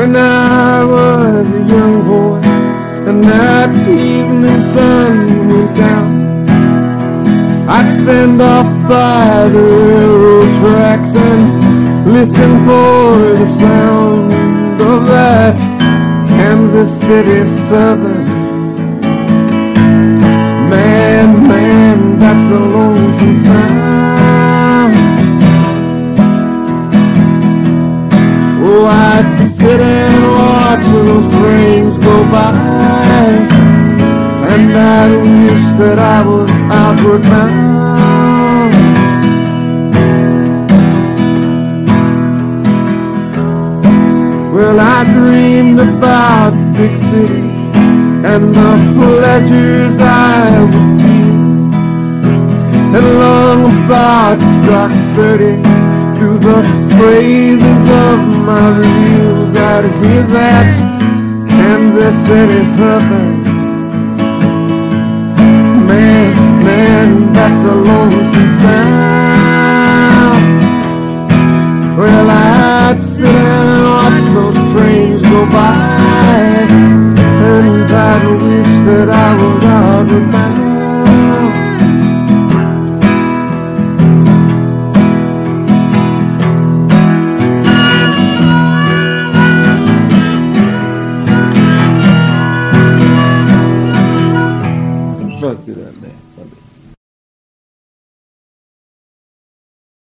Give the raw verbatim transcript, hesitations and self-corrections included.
When I was a young boy and that evening sun went down, I'd stand off by the railroad tracks and listen for the sound of that Kansas City Southern. Man, man, that's a lonesome sound. Oh, I'd sit and watch those trains go by, and I'd wish that I was outward bound. Well, I dreamed about big cities and the pleasures I would feel, and long about dark thirty through the phrases of my reviews. I'd hear that Kansas City Southern. Man, man, that's a lonesome sound.